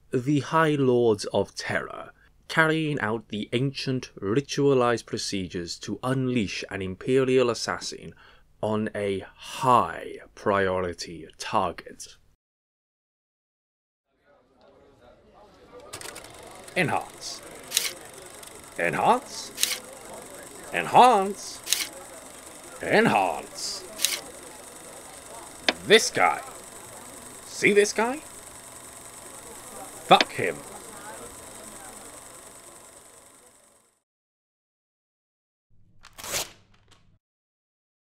The High Lords of Terror, carrying out the ancient ritualized procedures to unleash an Imperial assassin on a high priority target. Enhance. Enhance. Enhance. Enhance. This guy. See this guy? Fuck him.